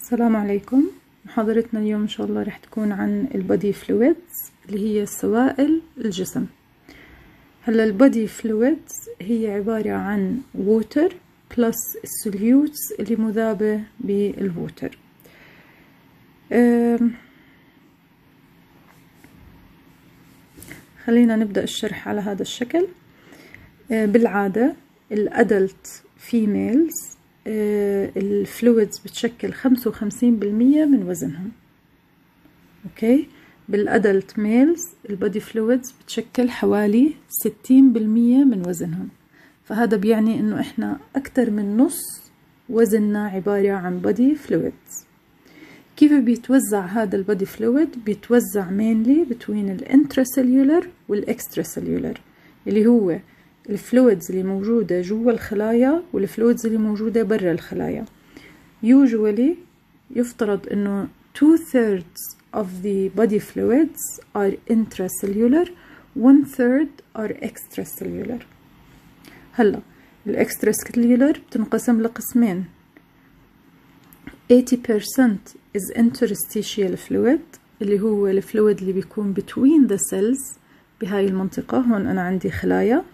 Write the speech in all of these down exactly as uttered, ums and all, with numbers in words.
السلام عليكم. محاضرتنا اليوم إن شاء الله رح تكون عن البودي فلويدز اللي هي سوائل الجسم. هلا البودي فلويدز هي عبارة عن ووتر بلس السوليوتس اللي مذابة بالووتر. خلينا نبدأ الشرح على هذا الشكل. بالعادة الأدلت فيميلز الفلويدز بتشكل خمسة وخمسين بالمية من وزنهم. اوكي، بالادلت ميلز البودي فلويدز بتشكل حوالي ستين بالمية من وزنهم، فهذا بيعني انه احنا اكثر من نص وزننا عبارة عن بودي فلويدز. كيف بيتوزع هذا البودي فلويد؟ بيتوزع mainly between الانتراسيلولر والاكستراسيلولر، اللي هو الفلويدز اللي موجودة جوا الخلايا والفلويدز اللي موجودة برا الخلايا. usually يفترض انه two thirds of the body fluids are intracellular, one third are extracellular. هلا الاكستراسيلولر بتنقسم لقسمين، eighty percent is interstitial fluid اللي هو الفلويد اللي بيكون between the cells بهاي المنطقة. هون انا عندي خلايا،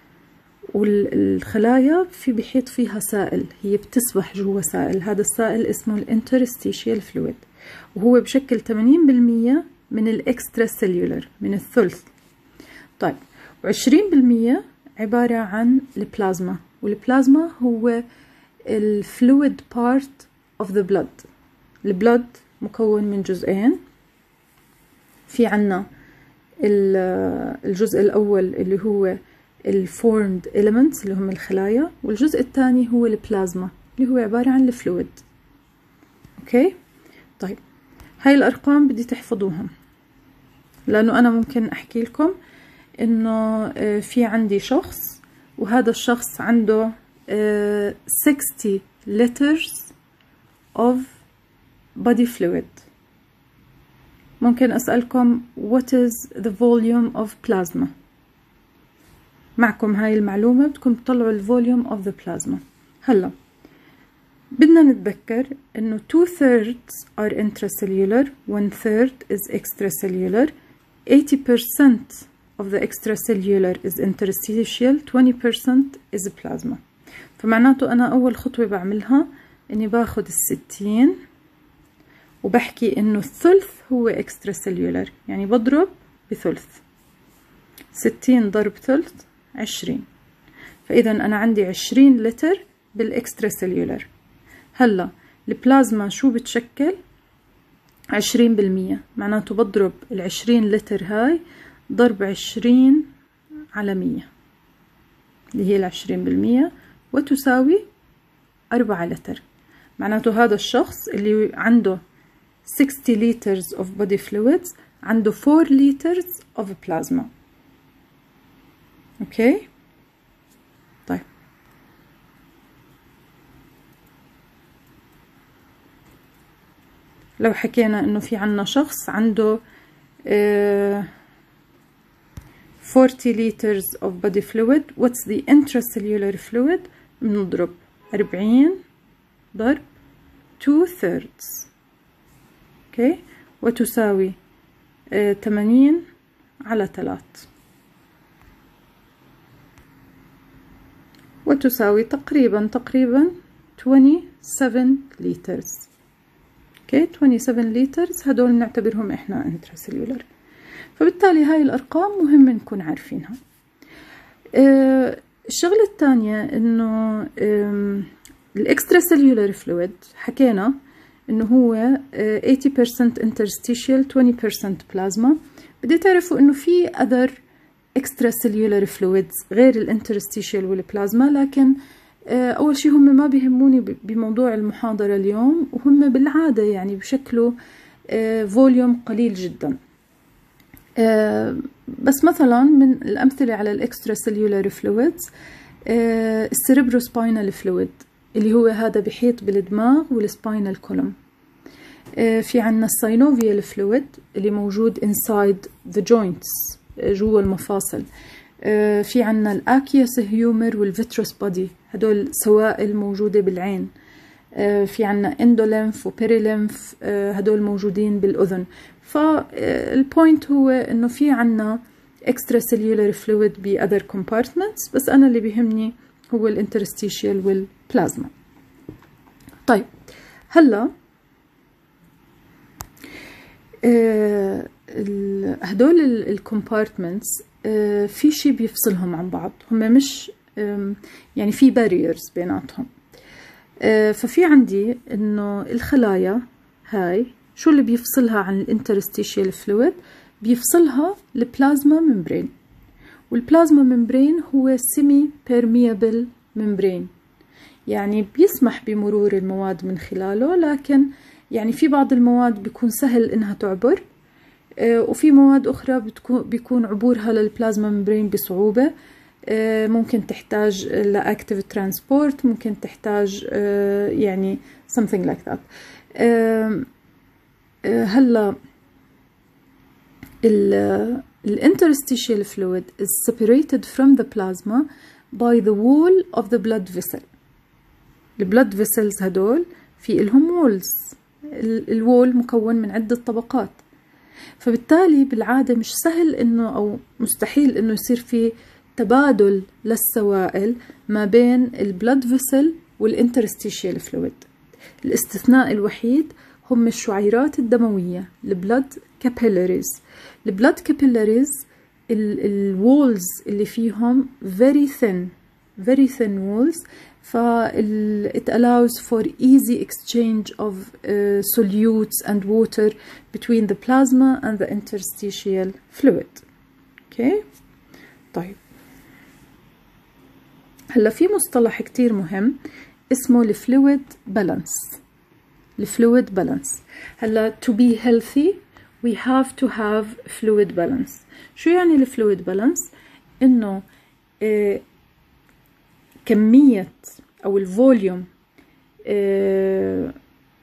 والخلايا في بيحيط فيها سائل، هي بتسبح جوا سائل، هذا السائل اسمه الانترستيشيال فلويد، وهو بشكل ثمانين بالمية من الاكسترا سيلولر، من الثلث. طيب وعشرين بالمية عبارة عن البلازما، والبلازما هو الفلويد بارت اوف ذا بلود. البلود مكون من جزئين، في عنا الجزء الأول اللي هو الفورمد elements اللي هم الخلايا، والجزء الثاني هو البلازما اللي هو عبارة عن الفلويد. اوكي، طيب هاي الأرقام بدي تحفظوهم، لأنه أنا ممكن أحكي لكم إنه في عندي شخص وهذا الشخص عنده sixty liters of body fluid. ممكن أسألكم what is the volume of plasma؟ معكم هاي المعلومة، بدكم تطلعوا الفوليوم of the plasma. هلا بدنا نتذكر انه two thirds are intracellular, one third is extracellular, eighty percent of the extracellular is interstitial, twenty percent is plasma. فمعناته انا اول خطوة بعملها اني باخد الستين وبحكي انه الثلث هو extracellular، يعني بضرب بثلث. ستين ضرب ثلث عشرين، فإذا أنا عندي عشرين لتر بالإكسترا سيلولر. هلا البلازما شو بتشكل؟ عشرين بالمية، معناته بضرب العشرين لتر هاي ضرب عشرين على مية اللي هي العشرين بالمية، وتساوي أربعة لتر. معناته هذا الشخص اللي عنده sixty liters of body fluids عنده four liters of plasma. اوكي، طيب لو حكينا انه في عنا شخص عنده uh, forty liters of body fluid, what's the intracellular fluid؟ بنضرب أربعين ضرب two thirds. اوكي، وتساوي ثمانين uh, على ثلاثة، وتساوي تقريبا تقريبا twenty-seven liters. اوكي، twenty-seven liters هدول نعتبرهم احنا انتراسيلولر. فبالتالي هاي الارقام مهم نكون عارفينها. اه الشغلة الثانية انه اه الاكسترا سيلولر فلويد حكينا انه هو اه eighty percent interstitial, twenty percent plasma. بدي تعرفوا انه في other extracellular fluids غير الانترستيشيال والبلازما، لكن أول شيء هم ما بيهموني بموضوع المحاضرة اليوم، وهم بالعادة يعني بشكله فوليوم قليل جدا. بس مثلا من الأمثلة على الإكستراسيلولار فلويدز السيربروسباينال فلويد اللي هو هذا بيحيط بالدماغ والسباينال كولوم. في عنا الساينوفيال فلويد اللي موجود inside the joints جوا المفاصل. في عنا الأكياس هيومر والفيتروس بودي، هدول سوائل موجودة بالعين. في عنا اندوليمف وبيريليمف، هدول موجودين بالأذن. فالبوينت هو إنه في عنا extracellular fluid ب other compartments، بس أنا اللي بيهمني هو الانترستيشيال والبلازما. طيب هلا آه هدول الكومبارتمنتس آه في شيء بيفصلهم عن بعض، هم مش يعني في barriers بيناتهم. آه ففي عندي إنه الخلايا هاي شو اللي بيفصلها عن الانترستيشيال فلويد؟ بيفصلها البلازما ممبرين، والبلازما ممبرين هو سيمي بيرميابل ممبرين، يعني بيسمح بمرور المواد من خلاله، لكن يعني في بعض المواد بيكون سهل إنها تعبر، وفي مواد أخرى بتكون بيكون عبورها للبلازما ممبرين بصعوبة، ممكن تحتاج لأكتيف ترانسبورت، ممكن تحتاج يعني something like that. هلا الانترستيشيال fluid is separated from the plasma by the wall of the blood vessel. البلد فيسلز هدول في إلهم وولز، الوول مكون من عدة طبقات، فبالتالي بالعادة مش سهل إنه أو مستحيل إنه يصير في تبادل للسوائل ما بين البلد فيسل والانترستيشيال فلويد. الاستثناء الوحيد هم الشعيرات الدموية، البلد كابيلاريز. البلد كابيلاريز الوولز اللي فيهم very thin very thin walls، ف it allows for easy exchange of uh, solutes and water between the plasma and the interstitial fluid. okay. طيب هلا في مصطلح كتير مهم اسمه الفلويد بالانس. الفلويد بالانس هلا to be healthy we have to have fluid balance. شو يعني الفلويد بالانس؟ انه اه كمية أو الفوليوم اه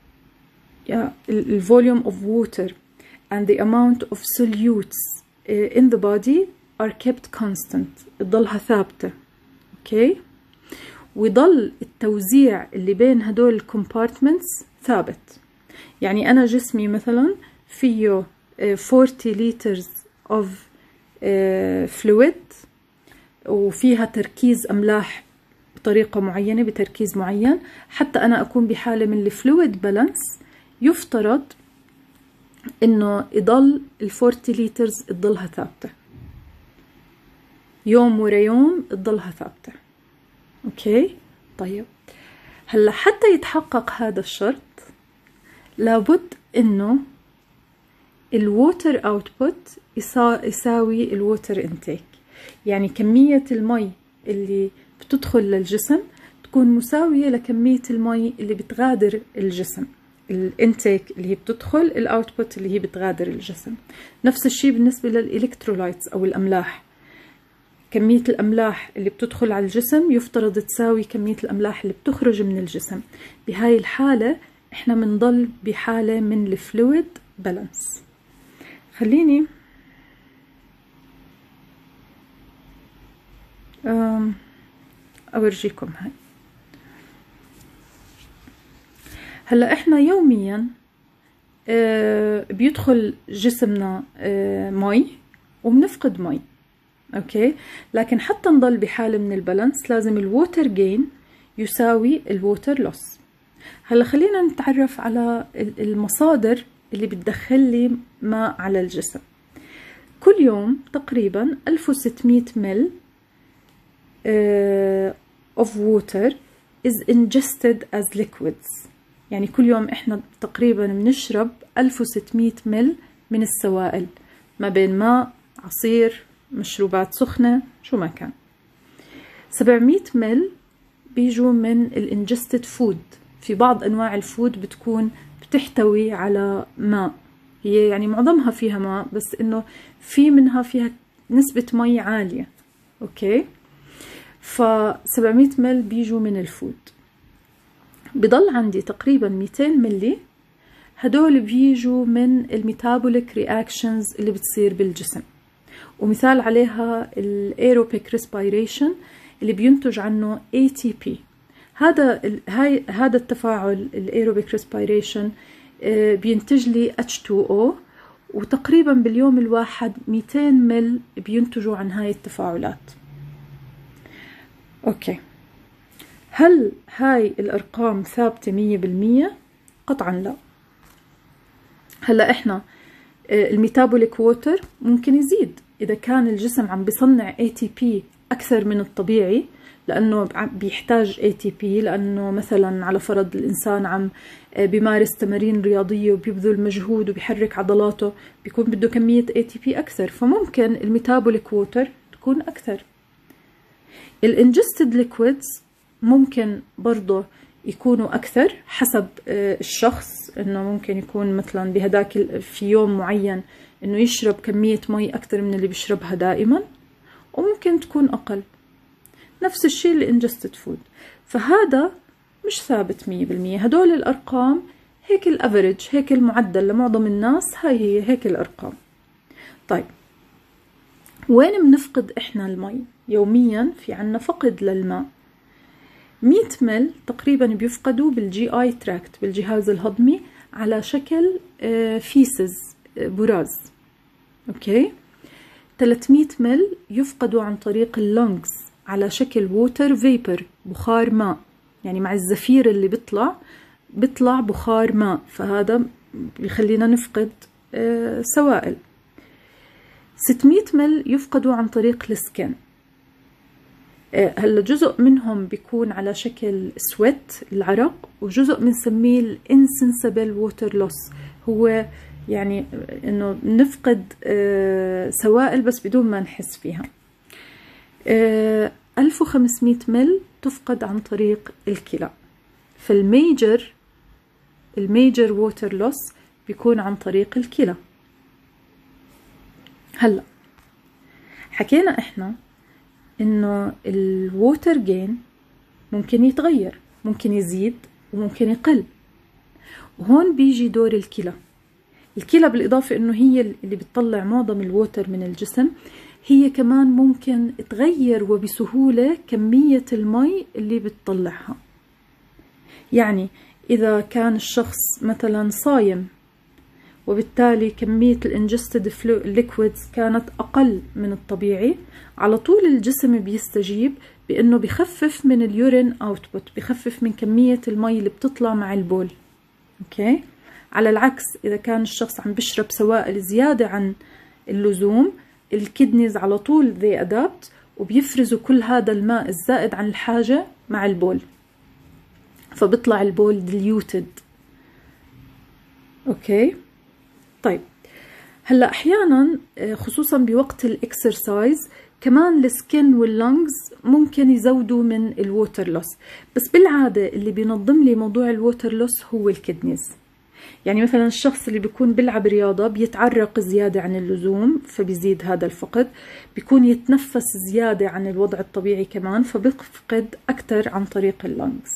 الفوليوم of water and the amount of solutes uh, in the body are kept constant، تضلها ثابتة. اوكي. ويضل التوزيع اللي بين هدول الكومبارتمنتس ثابت. يعني أنا جسمي مثلا فيه forty liters of fluid وفيها تركيز أملاح بطريقة معينة بتركيز معين، حتى أنا أكون بحالة من الفلويد بالانس يفترض إنه يضل الفورتي لترز تضلها ثابتة يوم ورا يوم، تضلها ثابتة. أوكي. طيب هلا حتى يتحقق هذا الشرط لابد إنه الووتر اوتبوت يساوي الووتر انتيك، يعني كمية المي اللي بتدخل للجسم تكون مساوية لكمية المي اللي بتغادر الجسم. الانتيك اللي هي بتدخل، الاوتبوت اللي هي بتغادر الجسم. نفس الشيء بالنسبة للإلكترولايتس أو الأملاح، كمية الأملاح اللي بتدخل على الجسم يفترض تساوي كمية الأملاح اللي بتخرج من الجسم. بهاي الحالة احنا منضل بحالة من الفلويد بالانس. خليني أورجيكم هاي. هلا احنا يوميا بيدخل جسمنا مي وبنفقد مي. اوكي. لكن حتى نضل بحالة من البالانس لازم الووتر جين يساوي الووتر لوس. هلا خلينا نتعرف على المصادر اللي بتدخل لي ماء على الجسم. كل يوم تقريبا ألف وستمية مل uh, of water is ingested as liquids. يعني كل يوم احنا تقريبا بنشرب ألف وستمية مل من السوائل، ما بين ماء، عصير، مشروبات سخنة، شو ما كان. سبعمية مل بيجوا من الانجستد فود. في بعض انواع الفود بتكون بتحتوي على ماء، هي يعني معظمها فيها ماء، بس انه في منها فيها نسبة مي عالية. اوكي. ف سبعمية مل بيجوا من الفود. بضل عندي تقريبا ميتين ملي، هدول بيجوا من الميتابوليك رياكشنز اللي بتصير بالجسم، ومثال عليها الايروبيك ريسبيريشن اللي بينتج عنه إيه تي بي. هذا هاي هذا التفاعل الايروبيك ريسبيريشن بينتج لي إتش تو أو، وتقريبا باليوم الواحد مئتين مل بينتجوا عن هاي التفاعلات. اوكي، هل هاي الارقام ثابتة مية بالمية؟ قطعا لا. هلا احنا الميتابوليك ووتر ممكن يزيد اذا كان الجسم عم بيصنع إيه تي بي اكثر من الطبيعي، لانه بيحتاج إيه تي بي، لانه مثلا على فرض الانسان عم بيمارس تمارين رياضيه وبيبذل مجهود وبيحرك عضلاته، بيكون بده كميه إيه تي بي اكثر، فممكن الميتابوليك ووتر تكون اكثر. الانجستد ليكويدز ممكن برضه يكونوا اكثر حسب الشخص، انه ممكن يكون مثلا بهداك في يوم معين انه يشرب كميه مي اكثر من اللي بيشربها دائما، وممكن تكون اقل. نفس الشيء الانجستد فود، فهذا مش ثابت مية بالمية. هدول الارقام هيك الافريج، هيك المعدل لمعظم الناس، هاي هي هيك الارقام. طيب وين بنفقد احنا المي؟ يوميا في عنا فقد للماء. مئة مل تقريبا بيفقدوا بالجي اي تراكت، بالجهاز الهضمي، على شكل فيسز، براز. اوكي، ثلاثمئة مل يفقدوا عن طريق اللنجز على شكل ووتر فيبر، بخار ماء، يعني مع الزفير اللي بيطلع بيطلع بخار ماء، فهذا بيخلينا نفقد سوائل. ستمئة مل يفقدوا عن طريق السكن. هلا جزء منهم بيكون على شكل سويت، العرق، وجزء بنسميه الانسنسبل ووتر لوس، هو يعني انه نفقد سوائل بس بدون ما نحس فيها. ألف وخمسمئة مل تفقد عن طريق الكلى. فالميجر الميجر ووتر لوس بيكون عن طريق الكلى. هلا حكينا احنا انه الووتر جين ممكن يتغير، ممكن يزيد وممكن يقل، وهون بيجي دور الكلى. الكلى بالإضافة إنه هي اللي بتطلع معظم الووتر من الجسم، هي كمان ممكن تغير وبسهولة كمية المي اللي بتطلعها. يعني إذا كان الشخص مثلا صايم، وبالتالي كمية الانجستد ليكويدز كانت أقل من الطبيعي، على طول الجسم بيستجيب بأنه بخفف من اليورين أوتبوت، بخفف من كمية المي اللي بتطلع مع البول. أوكي؟ على العكس، إذا كان الشخص عم بيشرب سوائل زيادة عن اللزوم، الكدنيز على طول they adapt وبيفرزوا كل هذا الماء الزائد عن الحاجة مع البول، فبيطلع البول diluted. أوكي؟ طيب هلا احيانا خصوصا بوقت الاكسرسايز كمان السكن واللنجز ممكن يزودوا من الووتر لوس، بس بالعاده اللي بينظم لي موضوع الووتر لوس هو الكدنيز. يعني مثلا الشخص اللي بيكون بيلعب رياضه بيتعرق زياده عن اللزوم فبيزيد هذا الفقد، بيكون يتنفس زياده عن الوضع الطبيعي كمان فبيفقد اكثر عن طريق اللنجز.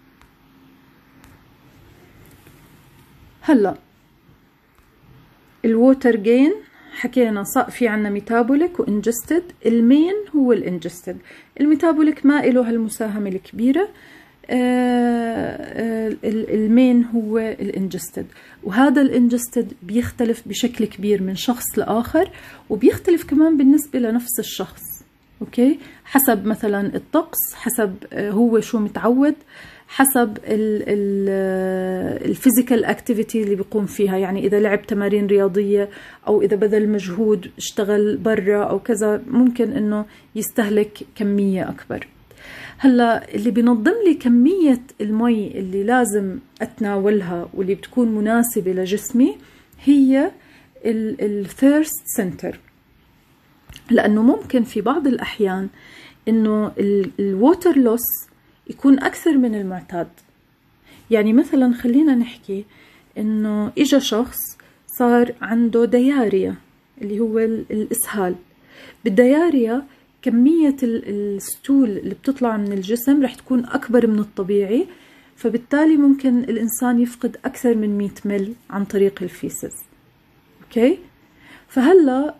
هلا الووتر جين حكينا صار في عنا ميتابوليك وانجستد. المين هو الانجستد، الميتابوليك ما له هالمساهمة الكبيرة. آه المين هو الانجستد، وهذا الانجستد بيختلف بشكل كبير من شخص لآخر، وبيختلف كمان بالنسبة لنفس الشخص. اوكي، حسب مثلا الطقس، حسب هو شو متعود، حسب الفيزيكال اكتيفيتي اللي بيقوم فيها. يعني اذا لعب تمارين رياضيه او اذا بذل مجهود اشتغل برا او كذا، ممكن انه يستهلك كميه اكبر. هلا اللي بينظم لي كميه المي اللي لازم اتناولها واللي بتكون مناسبه لجسمي هي الثيرست سنتر، لانه ممكن في بعض الاحيان انه الووتر لوس يكون أكثر من المعتاد. يعني مثلا خلينا نحكي إنه إجا شخص صار عنده دياريا اللي هو الإسهال. بالدياريا كمية الستول اللي بتطلع من الجسم رح تكون أكبر من الطبيعي، فبالتالي ممكن الإنسان يفقد أكثر من مئة مل عن طريق الفيسز. أوكي؟ فهلا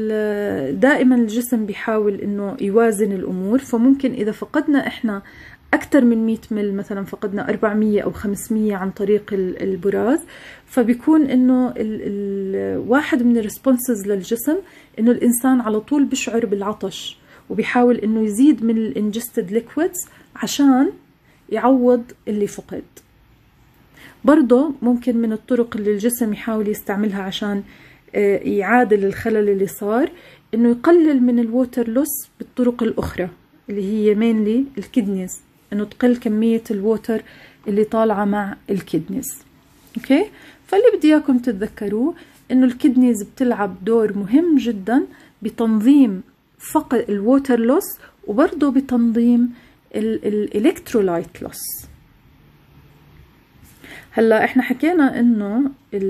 دائما الجسم بيحاول إنه يوازن الأمور، فممكن إذا فقدنا إحنا أكثر من مئة مل، مثلا فقدنا أربعمية أو خمسمية عن طريق البراز، فبيكون إنه ال ال واحد من الريسبونسز للجسم إنه الإنسان على طول بيشعر بالعطش، وبيحاول إنه يزيد من الانجستد ليكويدز عشان يعوض اللي فقد. برضه ممكن من الطرق اللي الجسم يحاول يستعملها عشان يعادل الخلل اللي صار إنه يقلل من الووتر لوس بالطرق الأخرى اللي هي مينلي الكدنيز، إنه تقل كمية الووتر اللي طالعة مع الكدنيز. أوكي، فاللي بدي إياكم تتذكروه إنه الكدنيز بتلعب دور مهم جدا بتنظيم فقد الووتر لوس، وبرضه بتنظيم الإلكترولايت لوس. هلا إحنا حكينا إنه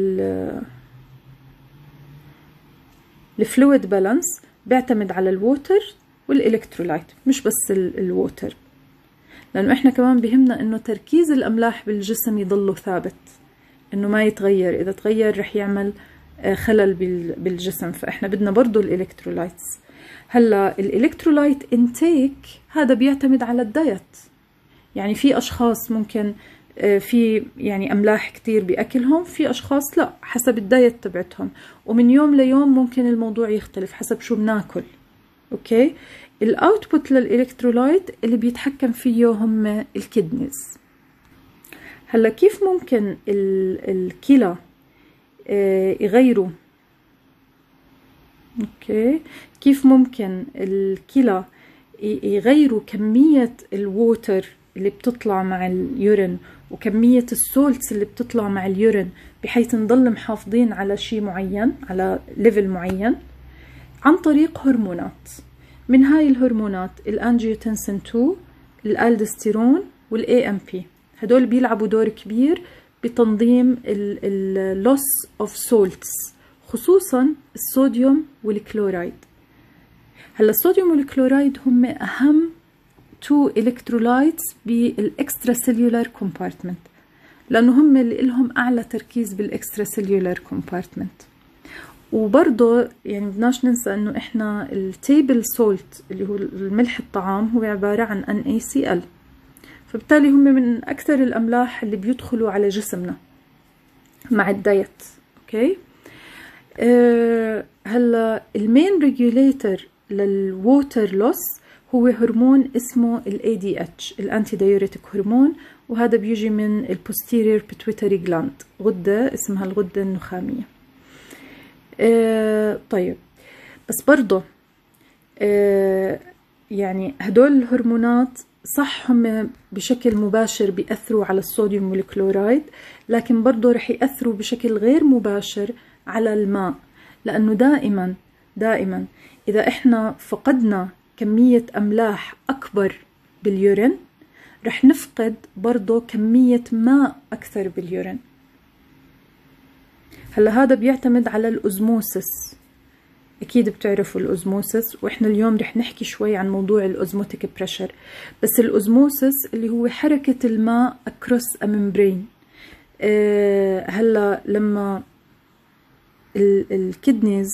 الفلويد بالانس بيعتمد على الووتر والإلكترولايت، مش بس الووتر، لأنه إحنا كمان بهمنا إنه تركيز الأملاح بالجسم يضله ثابت، إنه ما يتغير. إذا تغير رح يعمل خلل بالجسم، فإحنا بدنا برضو الإلكترولايتس. هلا الإلكترولايت انتيك هذا بيعتمد على الدايت، يعني في أشخاص ممكن في يعني أملاح كتير بأكلهم، في أشخاص لا، حسب الدايت تبعتهم، ومن يوم ليوم ممكن الموضوع يختلف حسب شو بناكل. أوكي، الأوتبوت للإلكترولايت اللي بيتحكم فيه هم الكدنيز. هلا كيف ممكن الكلى يغيروا أوكي كيف ممكن الكلى يغيروا كمية الووتر اللي بتطلع مع اليورين وكمية السولتس اللي بتطلع مع اليورين بحيث نضل محافظين على شيء معين، على ليفل معين، عن طريق هرمونات. من هاي الهرمونات الانجيوتنسين اثنين، الالدستيرون والاي ام بي، هدول بيلعبوا دور كبير بتنظيم اللوس اوف سولتس، خصوصا الصوديوم والكلورايد. هلا الصوديوم والكلورايد هم اهم تو الكترولايتس بالاكسترا سيلولار كومبارتمنت، لانه هم اللي لهم اعلى تركيز بالاكسترا سيلولار كومبارتمنت. وبرضه يعني بدناش ننسى انه احنا التيبل سولت اللي هو الملح الطعام هو عبارة عن ان اي سي ال، فبالتالي هم من اكثر الاملاح اللي بيدخلوا على جسمنا مع الدايت. اوكي أه هلا المين ريجوليتر للووتر لوس هو هرمون اسمه الاي دي اتش، الانتي دايوريتك هرمون، وهذا بيجي من البوستيريور بيتويتري جلاند، غدة اسمها الغدة النخامية. آه طيب بس برضه آه يعني هدول الهرمونات صح هم بشكل مباشر بيأثروا على الصوديوم والكلورايد، لكن برضه رح يأثروا بشكل غير مباشر على الماء، لأنه دائما دائما إذا إحنا فقدنا كمية أملاح أكبر باليورين رح نفقد برضه كمية ماء أكثر باليورين. هلا هذا بيعتمد على الأوزموسس، أكيد بتعرفوا الأوزموسس، وإحنا اليوم رح نحكي شوي عن موضوع الأوزموتيك بريشر. بس الأوزموسس اللي هو حركة الماء أكروس أممبرين. أه هلا لما الكدنيز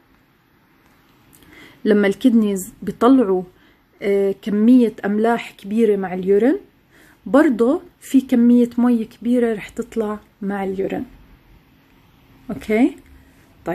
لما الكدنيز بيطلعوا أه كمية أملاح كبيرة مع اليورين، برضه في كمية مي كبيرة رح تطلع مع اليورين. اوكي طيب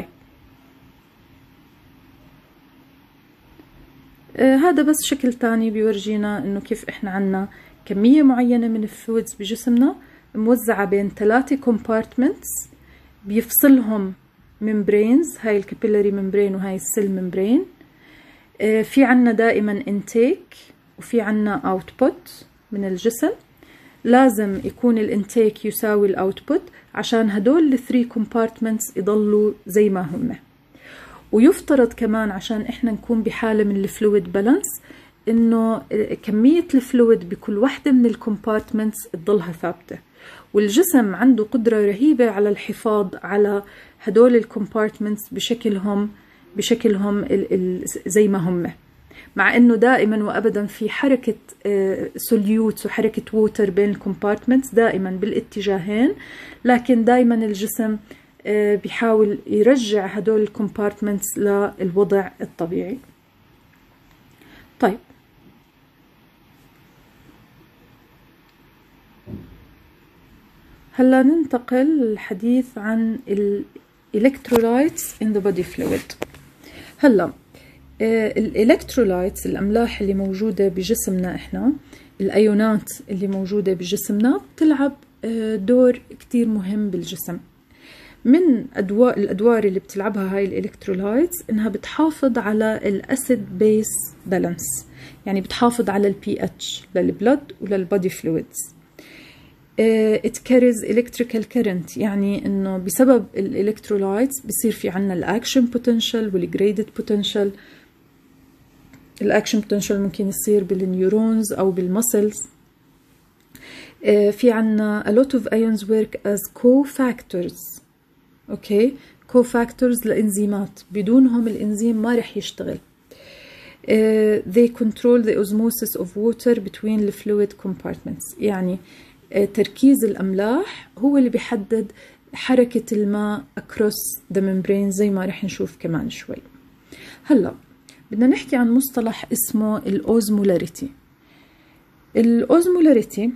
آه هذا بس شكل تاني بيورجينا انه كيف احنا عنا كمية معينة من الفلويدز بجسمنا موزعة بين ثلاثة كومبارتمنتس بيفصلهم ممبرينز، هاي الكابيلاري ممبرين وهاي السيل ممبرين. آه في عنا دائما انتيك وفي عنا اوتبوت من الجسم، لازم يكون الانتيك يساوي الاوتبوت عشان هدول الثري كومبارتمنتس يضلوا زي ما هم. ويفترض كمان عشان احنا نكون بحالة من الفلويد بالانس انه كمية الفلويد بكل واحدة من الكومبارتمنتس تضلها ثابتة، والجسم عنده قدرة رهيبة على الحفاظ على هدول الكومبارتمنتس بشكلهم بشكلهم زي ما هم، مع انه دائما وابدا في حركة سوليوتس وحركة ووتر بين الكومبارتمنتس دائما بالاتجاهين، لكن دائما الجسم بيحاول يرجع هدول الكومبارتمنتس للوضع الطبيعي. طيب هلا ننتقل للحديث عن ال electrolytes in the body fluid. هلا الالكترولايتس الاملاح اللي موجوده بجسمنا احنا، الايونات اللي موجوده بجسمنا بتلعب دور كتير مهم بالجسم. من أدوار الادوار اللي بتلعبها هاي الالكترولايتس انها بتحافظ على الاسيد بيس بالانس، يعني بتحافظ على البي اتش للبلد وللبودي فلويدز. it carries electrical current، يعني انه بسبب الالكترولايتس بصير في عنا الاكشن بوتنشال والجريدد بوتنشال. الاكشن بوتنشال ممكن يصير بالنيورونز او بالمسلز. في عنا a lot of ions work as cofactors. اوكي، cofactors لانزيمات، بدونهم الانزيم ما رح يشتغل. Uh, they control the osmosis of water between the fluid compartments، يعني uh, تركيز الأملاح هو اللي بيحدد حركة الماء across the membrane زي ما رح نشوف كمان شوي. هلا بدنا نحكي عن مصطلح اسمه الأوزمولاريتي. الأوزمولاريتي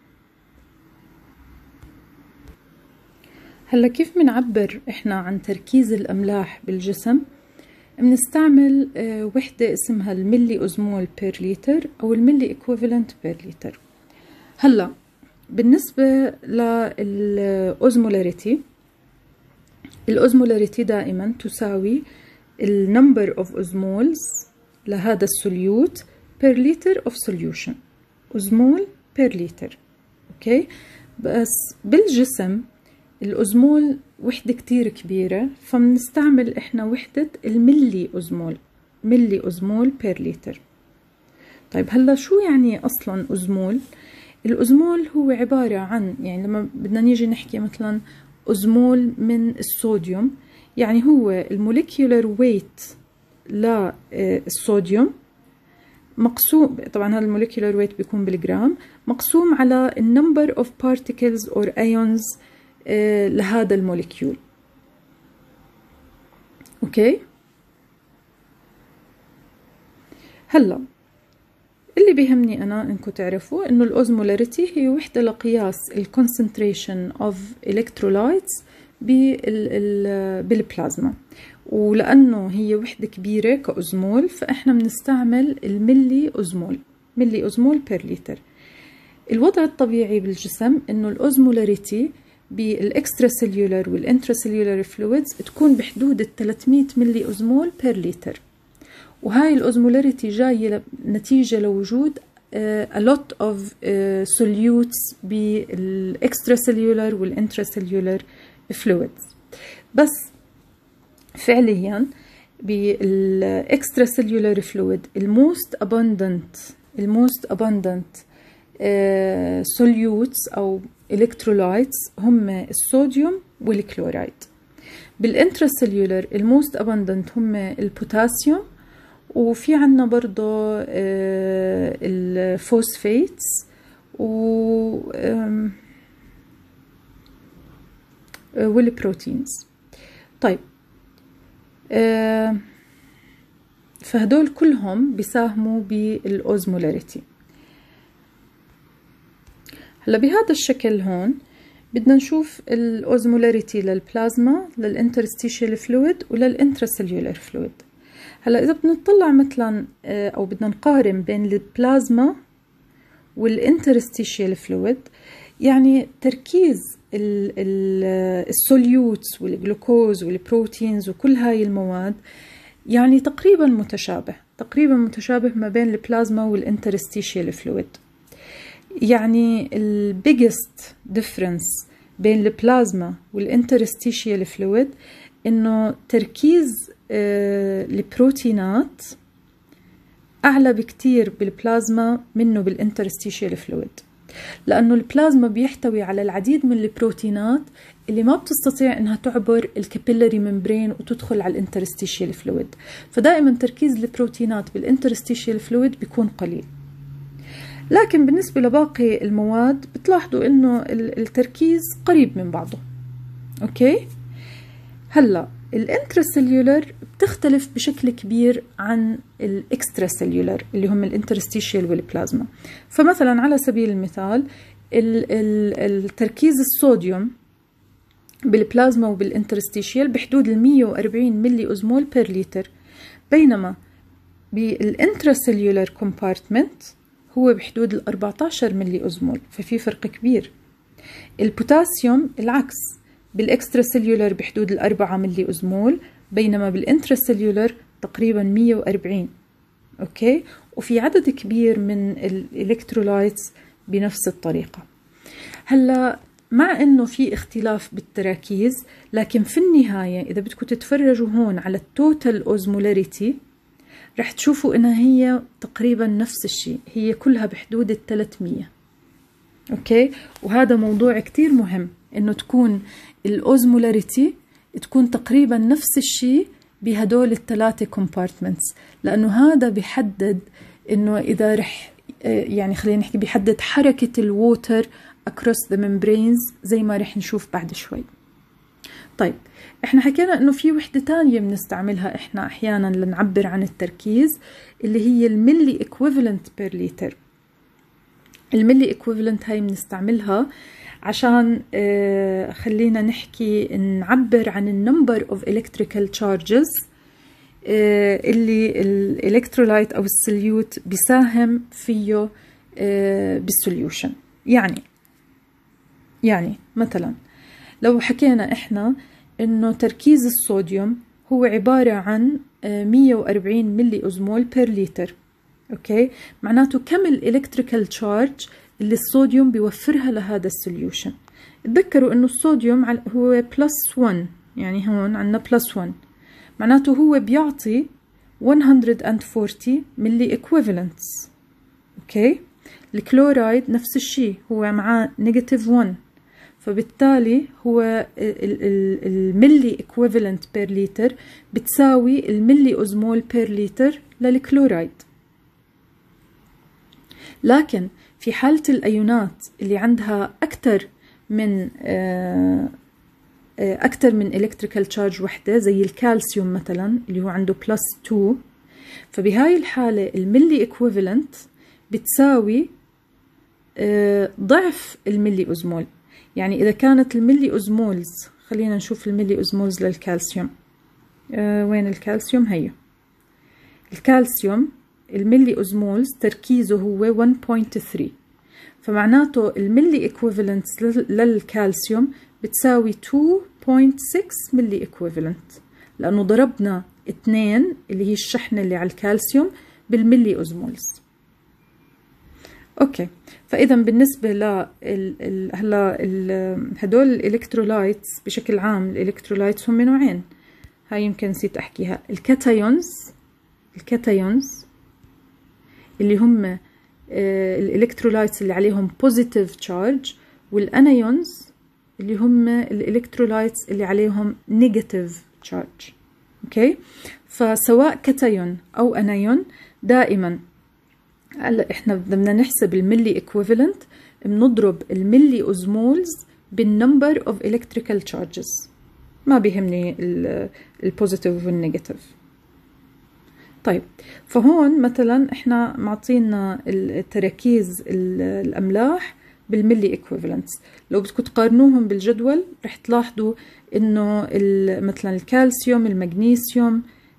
هلا كيف بنعبر احنا عن تركيز الأملاح بالجسم؟ بنستعمل وحدة اسمها الملي أوزمول بير لتر أو الملي إكويفالنت بير لتر. هلا بالنسبة للأوزمولاريتي، الأوزمولاريتي دائما تساوي النمبر أوف أوزمولز لهذا السوليوت بير لتر أوف سوليوشن، أوزمول بير لتر. أوكي، بس بالجسم الأوزمول وحدة كتير كبيرة، فبنستعمل إحنا وحدة الملي أوزمول، ملي أوزمول بير لتر. طيب هلا شو يعني أصلا أوزمول؟ الأوزمول هو عبارة عن، يعني لما بدنا نيجي نحكي مثلا أوزمول من الصوديوم، يعني هو الموليكيولر ويت للصوديوم مقسوم، طبعا هذا الموليكيولر ويت بيكون بالجرام، مقسوم على النمبر اوف بارتيكلز اور ايونز لهذا الموليكيول. اوكي، هلا اللي بيهمني انا انكم تعرفوا انه الاوزمولاريتي هي وحده لقياس الكونسنتريشن اوف الكترولايتس بالبلازما، ولانه هي وحده كبيره كاوزمول فاحنا بنستعمل الملي اوزمول، ملي اوزمول بير لتر. الوضع الطبيعي بالجسم انه الاوزمولاريتي بالاكسترا سيلولر والانترا سيلولر فلويدز تكون بحدود ال ثلاثمية ملي اوزمول بير لتر، وهاي الاوزمولاريتي جايه نتيجه لوجود a lot of solutes بالاكسترا سيلولر والانترا سيلولر فلويدز. بس فعليا بالاكسترا سيلولر فلويد الموست abundant الموست abundant solutes او electrolytes هم الصوديوم والكلورايد. بالانتراسيلولر الموست abundant هم البوتاسيوم، وفي عنا برضو الفوسفيتس والبروتينز. طيب فهدول كلهم بيساهموا بالاوزمولاريتي. هلا بهذا الشكل هون بدنا نشوف الاوزمولاريتي للبلازما، للانترستيشيال فلويد وللانتراسيلولر فلويد. هلا اذا بدنا نطلع مثلا او بدنا نقارن بين البلازما والانترستيشيال فلويد، يعني تركيز السوليوتس والجلوكوز والبروتينز وكل هاي المواد يعني تقريبا متشابه، تقريبا متشابه ما بين البلازما والانترستيشيال فلويد. يعني ال biggest difference بين البلازما والانترستيشيال فلويد انه تركيز آه البروتينات اعلى بكتير بالبلازما منه بالانترستيشيال فلويد، لانه البلازما بيحتوي على العديد من البروتينات اللي ما بتستطيع انها تعبر الكابيلاري ممبرين وتدخل على الانترستيشيال فلويد، فدائما تركيز البروتينات بالانترستيشيال فلويد بيكون قليل. لكن بالنسبة لباقي المواد بتلاحظوا انه التركيز قريب من بعضه. اوكي، هلا الانتراسيلولر بتختلف بشكل كبير عن الاكسترا سيلولر اللي هم الانترستيشيال والبلازما. فمثلا على سبيل المثال التركيز الصوديوم بالبلازما وبالانترستيشيال بحدود ال مية وأربعين ملي أوزمول بير لتر، بينما بالانتراسيلولر كومبارتمنت هو بحدود ال أربعتاشر ملي أوزمول، ففي فرق كبير. البوتاسيوم العكس، بالاكستراسيلولر بحدود ال أربعة ملي أوزمول، بينما بالانتراسيلولر تقريبا مية وأربعين. اوكي، وفي عدد كبير من الالكترولايتس بنفس الطريقة. هلا مع انه في اختلاف بالتراكيز، لكن في النهاية اذا بدكم تتفرجوا هون على التوتال اوزمولاريتي رح تشوفوا انها هي تقريبا نفس الشيء، هي كلها بحدود ال ثلاثمية. اوكي، وهذا موضوع كتير مهم انه تكون الاوزمولاريتي تكون تقريبا نفس الشيء بهدول الثلاثة كومبارتمنتس، لانه هذا بيحدد انه اذا رح يعني خلينا نحكي بيحدد حركة الووتر across the membranes زي ما رح نشوف بعد شوي. طيب احنا حكينا انه في وحدة تانية بنستعملها احنا احيانا لنعبر عن التركيز، اللي هي الملي equivalent per liter. الملي equivalent هاي بنستعملها عشان اه خلينا نحكي نعبر عن النمبر of electrical charges اه اللي الالكترولايت او السليوت بيساهم فيه اه بالسوليوشن. يعني يعني مثلا لو حكينا احنا انه تركيز الصوديوم هو عبارة عن مية وأربعين ملي أوزمول بير لتر، اوكي، معناته كم الالكتريكال تشارج اللي الصوديوم بيوفرها لهذا السوليوشن. تذكروا انه الصوديوم هو بلس واحد، يعني هون عندنا بلس واحد، معناته هو بيعطي مية وأربعين ملي ايكويفالنتس. اوكي، الكلورايد نفس الشيء، هو معاه نيجاتيف واحد، فبالتالي هو الملي ايكويفالنت بير لتر بتساوي الملي اوزمول بير لتر للكلورايد. لكن في حالة الأيونات اللي عندها أكثر من أكثر من إلكتريكال تشارج وحدة، زي الكالسيوم مثلا اللي هو عنده بلس اثنين، فبهاي الحالة الملي ايكويفالنت بتساوي ضعف الملي أوزمول. يعني إذا كانت الملي أوزمولز، خلينا نشوف الملي أوزمولز للكالسيوم. أه وين الكالسيوم؟ هي الكالسيوم الملي أوزمولز تركيزه هو واحد فاصلة ثلاثة، فمعناته الملي إيكويفالنت للكالسيوم بتساوي اثنين فاصلة ستة ملي إيكويفالنت، لأنه ضربنا اثنين اللي هي الشحنة اللي على الكالسيوم بالملي أوزمولز. اوكي، فاذا بالنسبه ل هلا هدول الالكترولايتس بشكل عام، الالكترولايتس هم نوعين، هاي يمكن نسيت احكيها. الكاتايونز الكاتايونز اللي هم الالكترولايتس اللي عليهم بوزيتيف تشارج، والانايونز اللي هم الالكترولايتس اللي عليهم نيجاتيف تشارج. اوكي، فسواء كاتايون او انايون دائما هلا احنا بدنا نحسب الملي ايكويفالنت، بنضرب الملي اوزمولز بالنمبر اوف الكتريكال تشارجز، ما بيهمني البوزيتيف والنيجاتيف. طيب فهون مثلا احنا معطينا التراكيز الاملاح بالملي ايكويفالنت، لو بدكم تقارنوهم بالجدول رح تلاحظوا انه مثلا الكالسيوم، المغنيسيوم،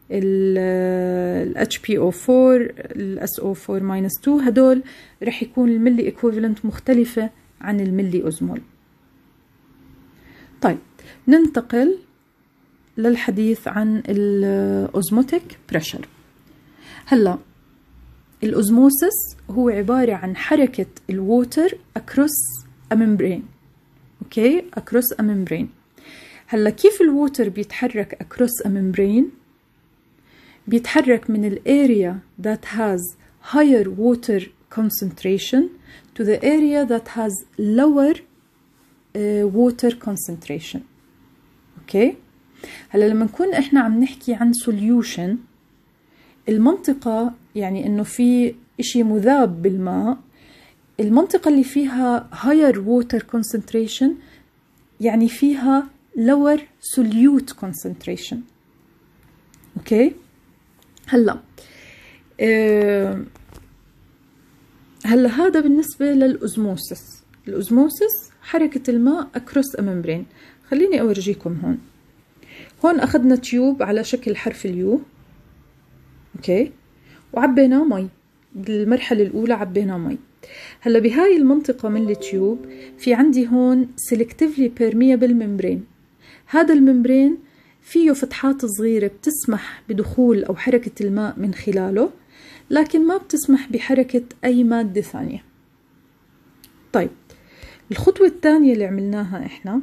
ال إتش بي أو أربعة، ال إس أو أربعة اثنين، هدول رح يكون الملي ايكويفالنت مختلفة عن الملي أوزمول. طيب ننتقل للحديث عن الأوزموتيك بريشر. هلا الأوزموسيس هو عبارة عن حركة الووتر across a membrane. اوكي، across a membrane. هلا كيف الووتر بيتحرك across a membrane؟ بيتحرك من الاريا that has higher water concentration to the area that has lower uh, water concentration. اوكي، هلا لما نكون احنا عم نحكي عن solution، المنطقة يعني انه في اشي مذاب بالماء، المنطقة اللي فيها higher water concentration يعني فيها lower solute concentration. اوكي، هلا أه هلا هذا بالنسبة للأوزموسيس. الأوزموسيس حركة الماء across a membrane. خليني أورجيكم هون. هون أخذنا تيوب على شكل حرف اليو، أوكي، وعبينا مي. بالمرحلة الأولى عبينا مي. هلا بهاي المنطقة من التيوب في عندي هون selectively permeable membrane. هذا الممبرين فيه فتحات صغيرة بتسمح بدخول أو حركة الماء من خلاله، لكن ما بتسمح بحركة أي مادة ثانية. طيب الخطوة الثانية اللي عملناها إحنا،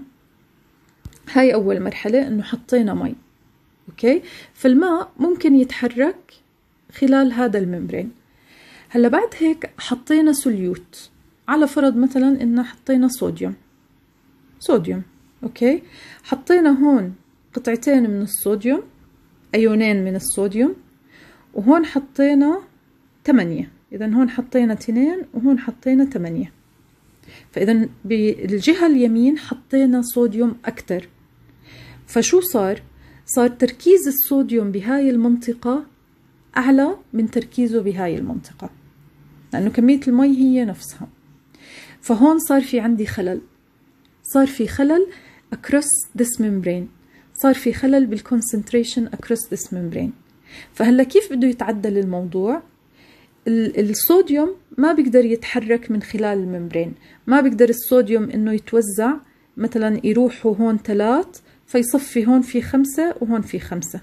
هاي أول مرحلة، إنه حطينا مي، أوكي، فالماء ممكن يتحرك خلال هذا الممبرين. هلا بعد هيك حطينا سوليوت، على فرض مثلا إنه حطينا صوديوم صوديوم أوكي، حطينا هون قطعتين من الصوديوم، أيونين من الصوديوم، وهون حطينا ثمانية. إذا هون حطينا اثنين وهون حطينا ثمانية. فإذا بالجهة اليمين حطينا صوديوم أكتر. فشو صار؟ صار تركيز الصوديوم بهاي المنطقة أعلى من تركيزه بهاي المنطقة، لأنه كمية المي هي نفسها. فهون صار في عندي خلل، صار في خلل across this membrane، صار في خلل بالconcentration across this membrane. فهلا كيف بده يتعدل الموضوع؟ الصوديوم ما بيقدر يتحرك من خلال الممبرين، ما بيقدر الصوديوم انه يتوزع، مثلا يروحوا هون ثلاث فيصفي هون في خمسة وهون في خمسة.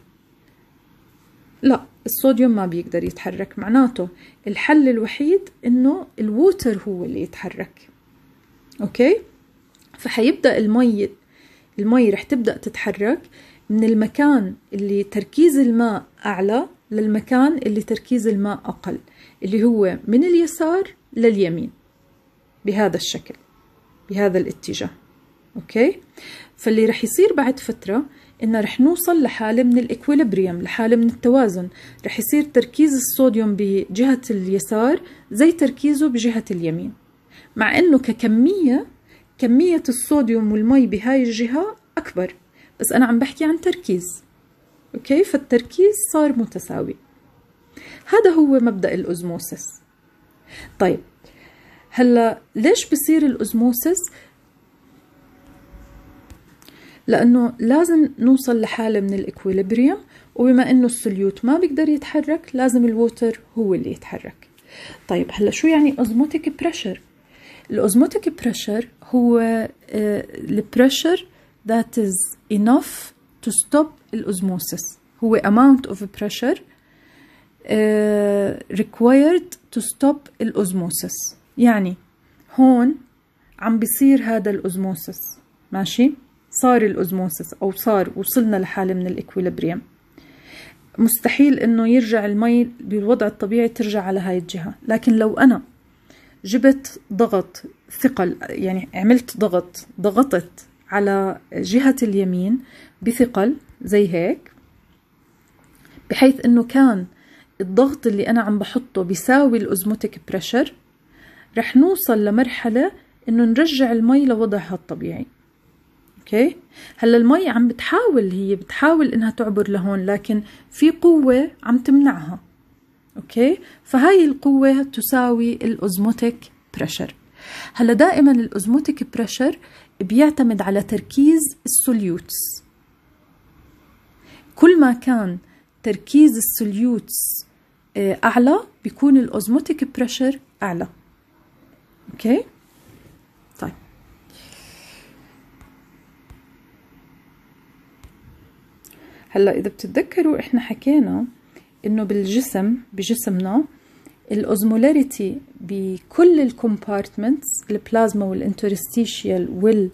لا، الصوديوم ما بيقدر يتحرك. معناته الحل الوحيد انه الووتر هو اللي يتحرك، اوكي. فحيبدأ المي المي رح تبدأ تتحرك من المكان اللي تركيز الماء أعلى للمكان اللي تركيز الماء أقل، اللي هو من اليسار لليمين، بهذا الشكل، بهذا الاتجاه، أوكي. فاللي رح يصير بعد فترة إنه رح نوصل لحالة من الإكويليبريم، لحالة من التوازن. رح يصير تركيز الصوديوم بجهة اليسار زي تركيزه بجهة اليمين، مع إنه ككمية كمية الصوديوم والمي بهاي الجهة أكبر، بس أنا عم بحكي عن تركيز، أوكي. فالتركيز صار متساوي. هذا هو مبدأ الأوزموسيس. طيب هلا ليش بصير الأوزموسيس؟ لأنه لازم نوصل لحالة من الإكويليبريم، وبما إنه السوليوت ما بيقدر يتحرك لازم الووتر هو اللي يتحرك. طيب هلا شو يعني أوزموتيك بريشر؟ الأوزموتيك بريشر هو البريشر that is enough to stop الأوزموسيس، هو amount of pressure uh, required to stop الأوزموسيس. يعني هون عم بيصير هذا الأوزموسيس، ماشي، صار الأوزموسيس أو صار وصلنا لحالة من الإكويليبريم. مستحيل إنه يرجع المي بالوضع الطبيعي ترجع على هاي الجهة، لكن لو أنا جبت ضغط ثقل، يعني عملت ضغط ضغطت على جهة اليمين بثقل زي هيك، بحيث انه كان الضغط اللي انا عم بحطه بيساوي الاوزموتيك بريشر، رح نوصل لمرحلة انه نرجع المي لوضعها الطبيعي، اوكي. هلا المي عم بتحاول، هي بتحاول انها تعبر لهون، لكن في قوة عم تمنعها، اوكي. فهاي القوة تساوي الاوزموتيك بريشر. هلا دائما الاوزموتيك بريشر بيعتمد على تركيز السوليوتس. كل ما كان تركيز السوليوتس اعلى بيكون الاوزموتيك بريشر اعلى، اوكي. طيب هلا اذا بتتذكروا احنا حكينا انه بالجسم بجسمنا الاوزمولاريتي بكل الكومبارتمنتس، البلازما والانترستيشيال وال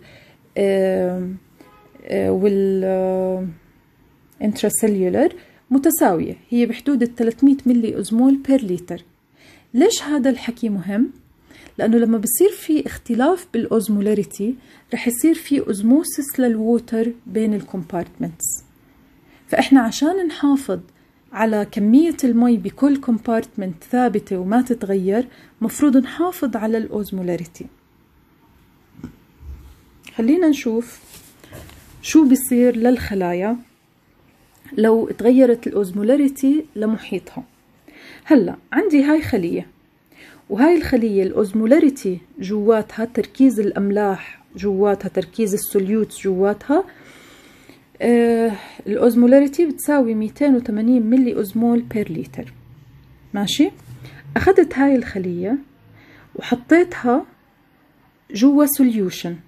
وال انتراسيلولر متساوية، هي بحدود ال ثلاثمية ملي أوزمول بير لتر. ليش هذا الحكي مهم؟ لأنه لما بصير في اختلاف بالأوزمولاريتي رح يصير في أوزموسيس للووتر بين الكومبارتمنتس. فإحنا عشان نحافظ على كمية المي بكل كومبارتمنت ثابتة وما تتغير، مفروض نحافظ على الأوزمولاريتي. خلينا نشوف شو بيصير للخلايا لو تغيرت الأوزمولاريتي لمحيطها. هلا عندي هاي خلية وهاي الخلية الأوزمولاريتي جواتها، تركيز الأملاح جواتها، تركيز السوليوتس جواتها، آه الأوزمولاريتي بتساوي مئتين وثمانين ملي أوزمول بير لتر. ماشي. أخذت هاي الخلية وحطيتها جوا سوليوشن،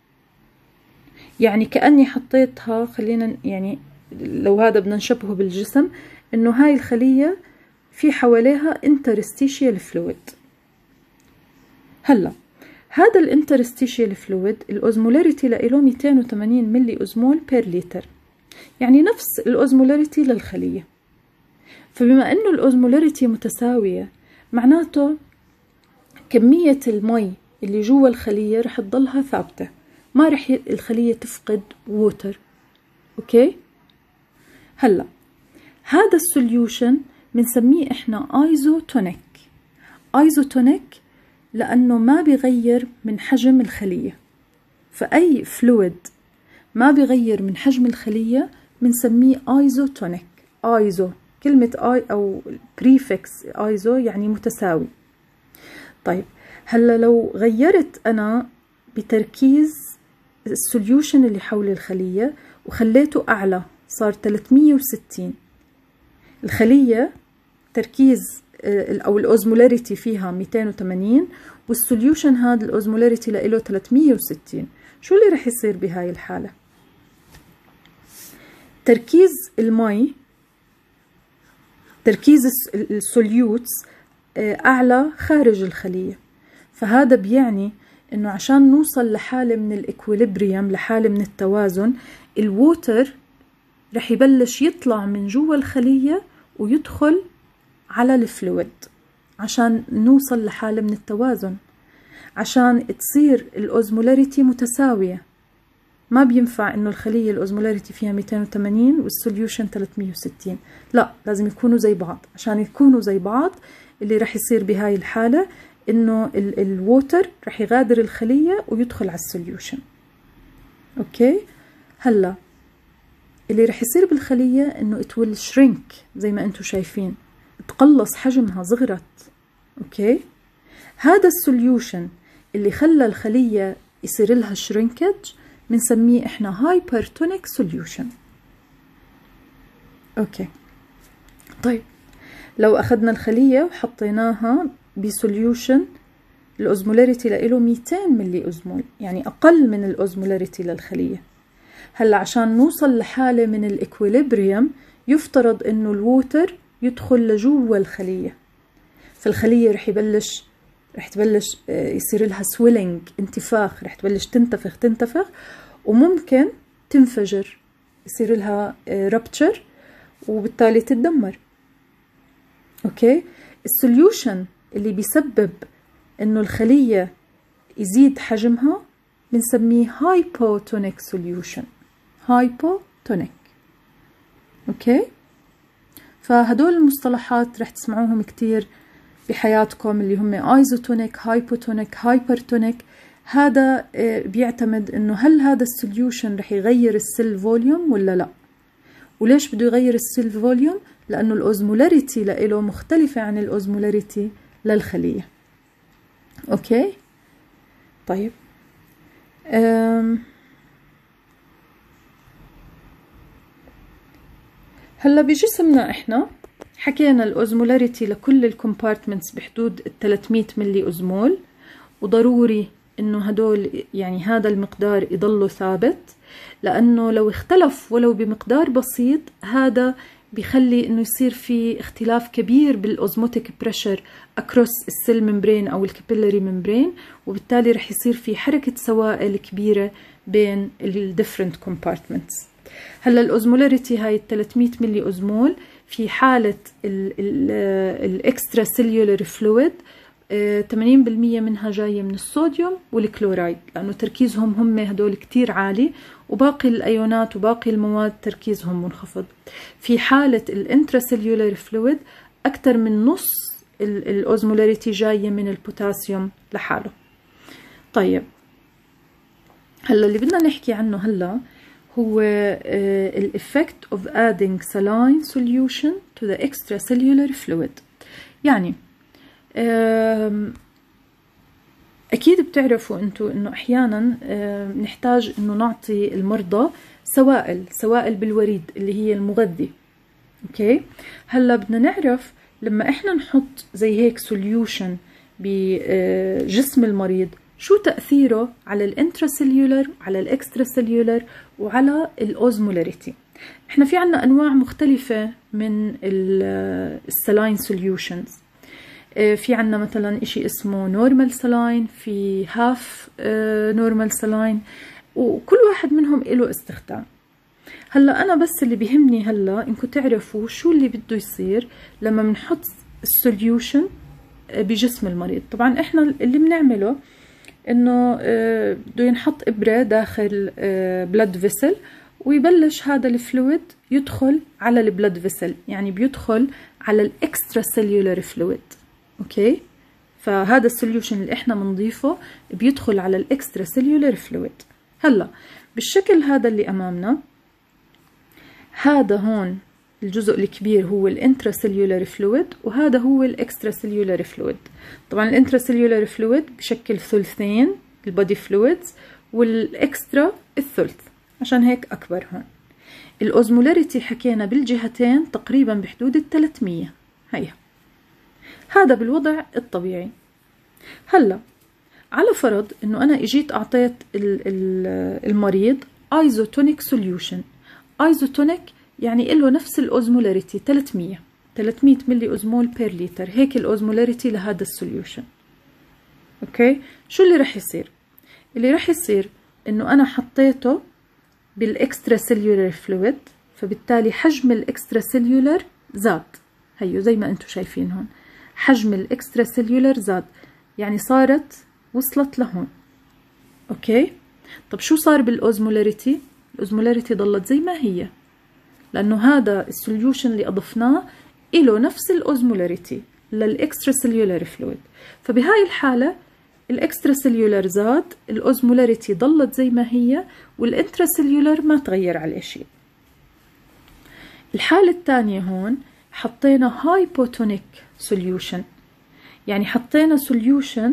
يعني كأني حطيتها، خلينا يعني لو هذا بدنا نشبهه بالجسم، إنه هاي الخلية في حواليها interstitial fluid. هلا هذا الانترستيشيال فلويد الأوزمولاريتي لإله مئتين وثمانين ملي أوزمول بير لتر، يعني نفس الأوزمولاريتي للخلية. فبما إنه الأوزمولاريتي متساوية، معناته كمية المي اللي جوا الخلية رح تضلها ثابتة، ما رح الخلية تفقد ووتر. أوكي. هلا هذا السوليوشن بنسميه إحنا ايزوتونيك. ايزوتونيك لأنه ما بيغير من حجم الخلية، فأي فلويد ما بيغير من حجم الخلية بنسميه ايزوتونيك. ايزو كلمة اي أو بريفكس ايزو يعني متساوي. طيب هلا لو غيرت أنا بتركيز السوليوشن اللي حول الخلية وخليته أعلى، صار ثلاثمئة وستين، الخلية تركيز أو الأوزمولاريتي فيها مئتين وثمانين والسوليوشن هذا الأوزمولاريتي له ثلاثمئة وستين، شو اللي رح يصير بهاي الحالة؟ تركيز المي، تركيز السوليوتس أعلى خارج الخلية، فهذا بيعني إنه عشان نوصل لحالة من الإكويليبريم، لحالة من التوازن، الووتر رح يبلش يطلع من جوا الخلية ويدخل على الفلويد عشان نوصل لحالة من التوازن، عشان تصير الأوزمولاريتي متساوية. ما بينفع إنه الخلية الأوزمولاريتي فيها مئتين وثمانين والسوليوشن ثلاثمئة وستين، لا، لازم يكونوا زي بعض. عشان يكونوا زي بعض اللي رح يصير بهاي الحالة إنه الووتر رح يغادر الخلية ويدخل على السوليوشن. أوكي. هلا اللي رح يصير بالخلية إنه it will shrink زي ما أنتم شايفين، تقلص حجمها، صغرت. أوكي. هذا السوليوشن اللي خلى الخلية يصير لها shrinkage بنسميه إحنا hypertonic solution. أوكي. طيب لو أخذنا الخلية وحطيناها بسوليوشن الأوزمولاريتي له مئتين ملي أوزمول، يعني أقل من الأوزمولاريتي للخلية. هلا عشان نوصل لحالة من الإكويليبريم يفترض إنه الووتر يدخل لجوا الخلية، فالخلية رح يبلش رح تبلش يصير لها سويلينج، انتفاخ، رح تبلش تنتفخ تنتفخ وممكن تنفجر، يصير لها رابتشر وبالتالي تتدمر. اوكي. السوليوشن اللي بيسبب انه الخلية يزيد حجمها بنسميه هايبوتونيك سوليوشن. هايبوتونيك. اوكي. فهدول المصطلحات رح تسمعوهم كتير بحياتكم، اللي هم ايزوتونيك، هايبوتونيك، هايبرتونيك. هذا بيعتمد انه هل هذا السوليوشن رح يغير السيل فوليوم ولا لا. وليش بده يغير السيل فوليوم؟ لانه الاوزمولاريتي له مختلفة عن الاوزمولاريتي للخلية. اوكي. طيب أم. هلا بجسمنا احنا حكينا الاوزمولاريتي لكل الكومبارتمنتس بحدود ثلاثمئة ملي اوزمول، وضروري انه هدول يعني هذا المقدار يضله ثابت، لانه لو اختلف ولو بمقدار بسيط هذا بيخلي انه يصير في اختلاف كبير بالاوزموتيك بريشر اكروس السيل ممبرين او الكابيلاري ممبرين، وبالتالي رح يصير في حركة سوائل كبيرة بين الديفرنت كومبارتمنتس. هلا الاوزمولاريتي هاي ثلاثمئة ملي اوزمول في حالة الاكسترا سيلولر فلويد ثمانين بالمئة منها جاية من الصوديوم والكلورايد، لأنه تركيزهم هم هدول كتير عالي، وباقي الأيونات وباقي المواد تركيزهم منخفض. في حالة الانتراسيلولر فلويد أكثر من نص الأوزمولاريتي جاية من البوتاسيوم لحاله. طيب هلا اللي بدنا نحكي عنه هلا هو ال effect of adding saline solution to the extracellular fluid. يعني أكيد بتعرفوا أنتو أنه أحيانا نحتاج أنه نعطي المرضى سوائل سوائل بالوريد اللي هي المغذي. أوكي، هلا بدنا نعرف لما إحنا نحط زي هيك سوليوشن بجسم المريض شو تأثيره على الانتراسيلولر، على الاكستراسيلولر، وعلى الأوزمولاريتي. إحنا في عنا أنواع مختلفة من السلاين سوليوشنز. في عنا مثلا إشي اسمه نورمال سلاين، في هاف نورمال سلاين، وكل واحد منهم له استخدام. هلا أنا بس اللي بيهمني هلا إنكم تعرفوا شو اللي بده يصير لما بنحط السوليوشن بجسم المريض. طبعا إحنا اللي بنعمله إنه بده ينحط إبرة داخل بلاد فيسل، ويبلش هذا الفلويد يدخل على البلاد فيسل، يعني بيدخل على الاكسترا سيلولر فلويد. اوكي، فهذا السوليوشن اللي احنا بنضيفه بيدخل على الاكسترا سيلولر فلويد. هلا بالشكل هذا اللي امامنا، هذا هون الجزء الكبير هو الانترا سيلولر فلويد، وهذا هو الاكسترا سيلولر فلويد. طبعا الانترا سيلولر فلويد بشكل ثلثين البودي فلويدز، والاكسترا الثلث، عشان هيك اكبر هون. الاوزمولاريتي حكينا بالجهتين تقريبا بحدود ال ثلاثمية. هيها هذا بالوضع الطبيعي. هلا على فرض انه انا اجيت اعطيت المريض ايزوتونيك سوليوشن. ايزوتونيك يعني له نفس الاوزمولاريتي ثلاثمية ثلاثمية ملي اوزمول بير لتر، هيك الاوزمولاريتي لهذا السوليوشن. اوكي، شو اللي رح يصير؟ اللي رح يصير انه انا حطيته بالاكسترا سيلولر فلويد، فبالتالي حجم الاكسترا سيلولر زاد. هيو زي ما انتم شايفين هون حجم الاكسترا سيلولر زاد، يعني صارت وصلت لهون. اوكي، طب شو صار بالاوزمولاريتي؟ الاوزمولاريتي ضلت زي ما هي، لانه هذا السوليوشن اللي اضفناه له نفس الاوزمولاريتي للاكسترا سيلولر فلويد. فبهاي الحاله الاكسترا سيلولر زاد، الاوزمولاريتي ضلت زي ما هي، والانترا سيلولر ما تغير عليه شيء. الحالة الثانية هون حطينا هايبوتونيك سوليوشن، يعني حطينا سوليوشن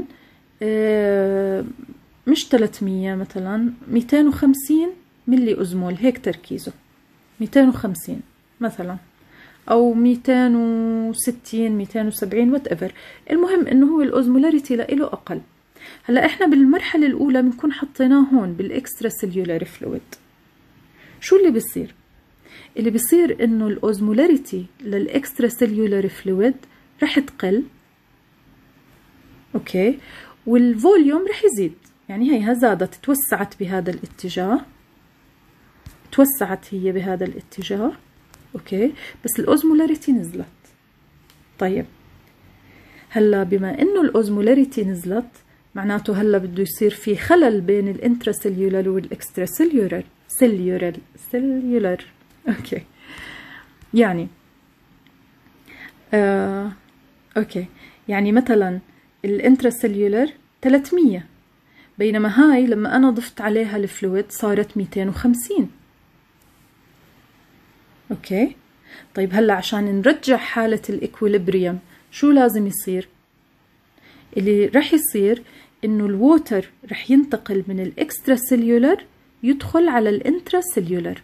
مش ثلاثمية، مثلا مئتين وخمسين ملي اوزمول، هيك تركيزه مئتين وخمسين مثلا، او مئتين وستين مئتين وسبعين وات ايفر. المهم انه هو الاوزمولاريتي له اقل. هلا احنا بالمرحله الاولى بنكون حطيناه هون بالاكسترا سيلولر فلويد. شو اللي بيصير؟ اللي بيصير انه الاوزمولاريتي للاكسترا سيلولر فلويد رح تقل. اوكي، والفوليوم رح يزيد، يعني هيها زادت، توسعت بهذا الاتجاه، توسعت هي بهذا الاتجاه. اوكي، بس الاوزمولاريتي نزلت. طيب هلا بما انه الاوزمولاريتي نزلت، معناته هلا بده يصير في خلل بين الانترا سيلولر والاكسترا سيلولر سيلولر سيلولر اوكي، يعني آه اوكي يعني مثلا الانترا سيلولر ثلاثمية، بينما هاي لما انا ضفت عليها الفلويد صارت مئتين وخمسين. اوكي، طيب هلا عشان نرجع حالة الاكويليبريم شو لازم يصير؟ اللي رح يصير انه الووتر رح ينتقل من الاكسترا سيلولر يدخل على الانترا سيلولر.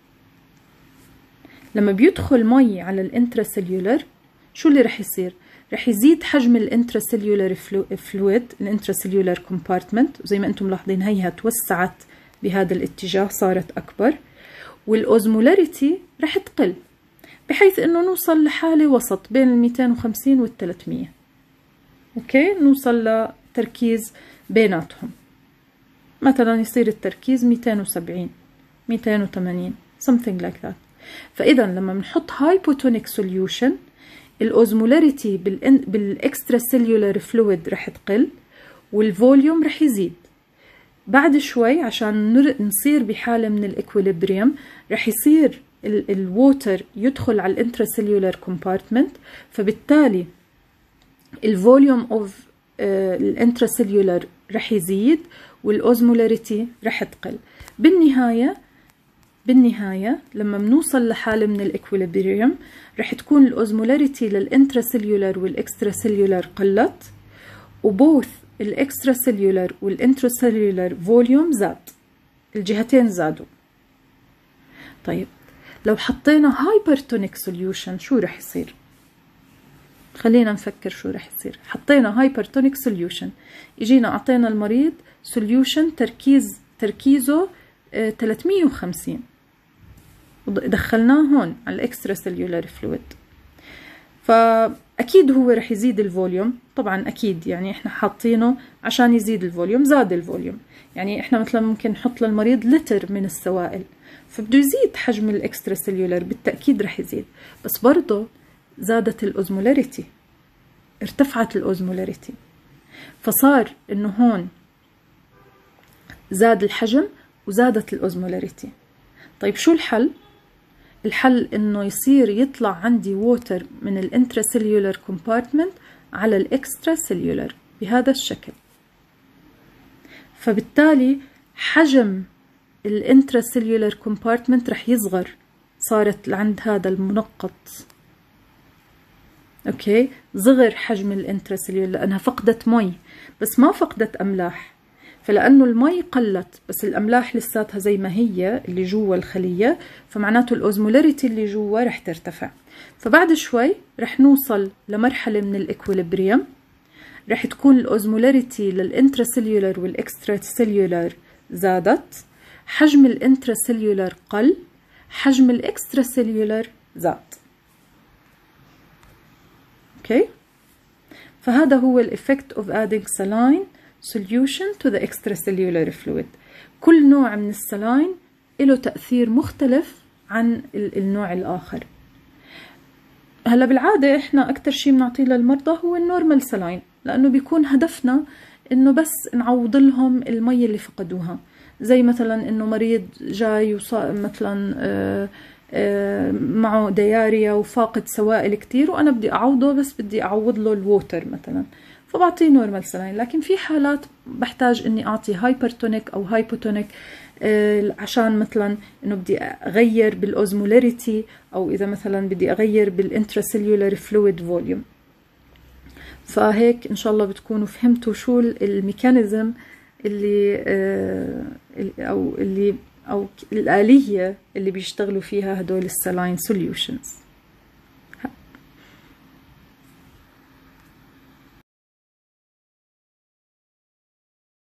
لما بيدخل مي على الانترا سيلولر شو اللي رح يصير؟ رح يزيد حجم الانترا سيلولر فلويد، الانترا سيلولر كومبارتمنت، وزي ما انتم ملاحظين هيها توسعت بهذا الاتجاه، صارت اكبر، والاوزمولاريتي رح تقل بحيث انه نوصل لحالة وسط بين ال مئتين وخمسين وال ثلاثمية. اوكي، نوصل لتركيز بيناتهم، مثلا يصير التركيز مئتين وسبعين مئتين وثمانين something like that. فاذا لما بنحط هايبوتونيك سوليوشن الاوزمولاريتي بالاكسترا سيلولر فلويد رح تقل، والفوليوم رح يزيد. بعد شوي عشان نصير بحالة من الاكويليبريم رح يصير الووتر يدخل على الانترا سيلولر كومبارتمنت، فبالتالي الفوليوم اوف الانترا سيلولر رح يزيد والاوزمولاريتي رح تقل. بالنهاية بالنهاية لما بنوصل لحالة من الإكوليبريم رح تكون الأوزمولاريتي للإنتراسيلولر والإكستراسيلولر قلت، وبوث الإكستراسيلولر والإنتراسيلولر فوليوم زاد، الجهتين زادوا. طيب لو حطينا هايبرتونيك سوليوشن شو رح يصير؟ خلينا نفكر شو رح يصير. حطينا هايبرتونيك سوليوشن، اجينا اعطينا المريض سوليوشن تركيز تركيزه اه ثلاثمية وخمسين، دخلناه هون على الاكسترا سيلولار فلويد، فاكيد هو رح يزيد الفوليوم. طبعا اكيد يعني احنا حاطينه عشان يزيد الفوليوم، زاد الفوليوم. يعني احنا مثلا ممكن نحط للمريض لتر من السوائل، فبده يزيد حجم الاكسترا سيلولار، بالتاكيد رح يزيد، بس برضه زادت الأوزمولاريتي، ارتفعت الأوزمولاريتي، فصار إنه هون زاد الحجم وزادت الأوزمولاريتي. طيب شو الحل؟ الحل إنه يصير يطلع عندي ووتر من الانتراسيلولر كومبارتمنت على الاكسترا سيلولر بهذا الشكل، فبالتالي حجم الانتراسيلولر كومبارتمنت رح يصغر، صارت عند هذا المنقط اوكي صغر حجم الانتراسيلولر لانها فقدت مي بس ما فقدت املاح، فلانه المي قلت بس الاملاح لساتها زي ما هي اللي جوا الخليه، فمعناته الاوزمولاريتي اللي جوا رح ترتفع. فبعد شوي رح نوصل لمرحله من الاكوليبريم، رح تكون الاوزمولاريتي للانتراسيلولر والاكستراسيلولر زادت، حجم الانتراسيلولر قل، حجم الاكستراسيلولر زاد. اوكي، فهذا هو الإفكت of adding saline solution to the extracellular fluid. كل نوع من السلاين له تأثير مختلف عن النوع الآخر. هلا بالعادة احنا أكتر شيء بنعطيه للمرضى هو النورمال سلاين، لأنه بيكون هدفنا إنه بس نعوض لهم المي اللي فقدوها، زي مثلا إنه مريض جاي مثلا آه معه دياريا وفاقد سوائل كتير وأنا بدي أعوضه بس بدي أعوض له الووتر مثلا، فبعطيه نورمال سلاين. لكن في حالات بحتاج إني أعطي هايبرتونيك أو هايبوتونيك عشان مثلا إنه بدي أغير بالأوزمولاريتي، أو إذا مثلا بدي أغير بالانتراسيلولار فلويد فوليوم. فهيك إن شاء الله بتكونوا فهمتوا شو الميكانيزم اللي أو اللي أو الآلية اللي بيشتغلوا فيها هدول السلاين سوليوشنز.